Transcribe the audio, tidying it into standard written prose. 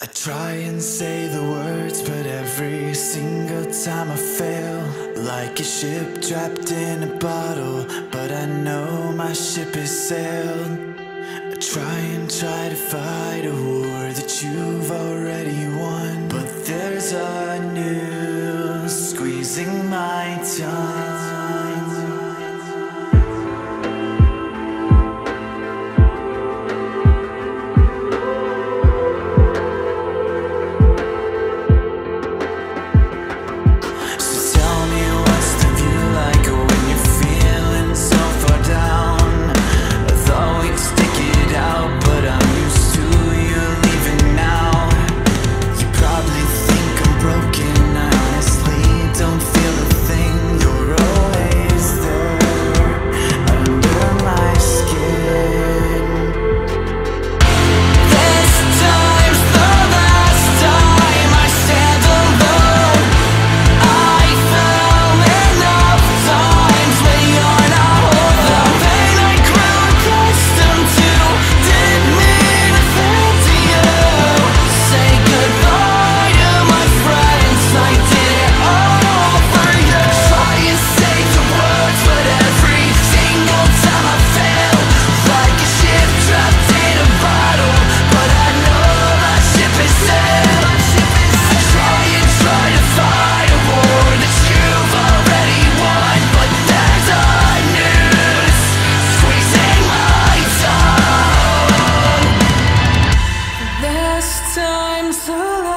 I try and say the words, but every single time I fail. Like a ship trapped in a bottle, but I know my ship has sailed. I try to fight a war that you've already won, but there's a noose squeezing my tongue. Time's alive.